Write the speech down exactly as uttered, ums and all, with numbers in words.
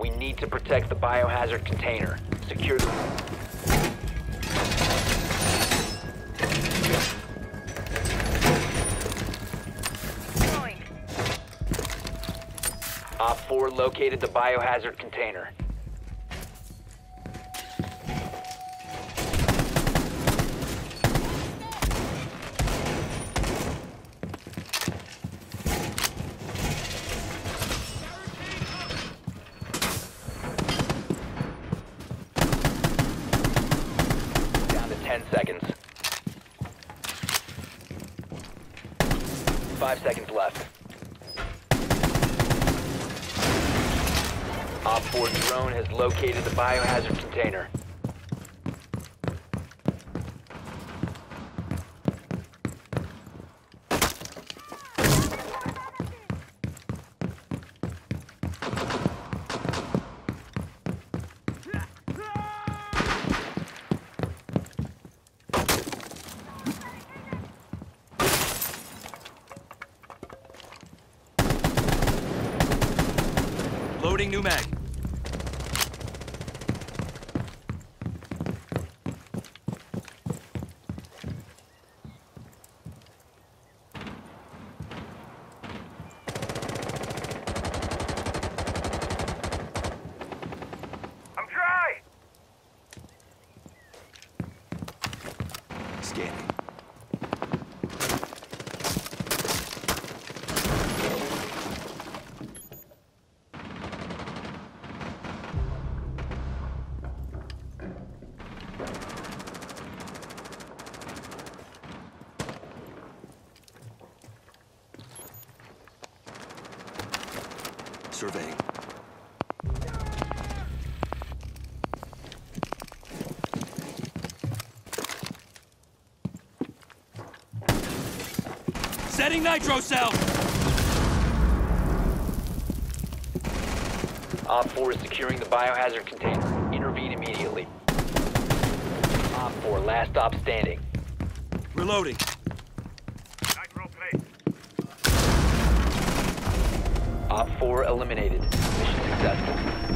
We need to protect the biohazard container. Secure the... Op four located the biohazard container. Down to ten seconds. Five seconds left. Op four drone has located the biohazard container. Loading new mag. I'm dry! Scanning. Surveying. Setting nitro cell! Op four is securing the biohazard container. Intervene immediately. Op four, last stop standing. Reloading. Nitro plate. Op four eliminated. Mission successful.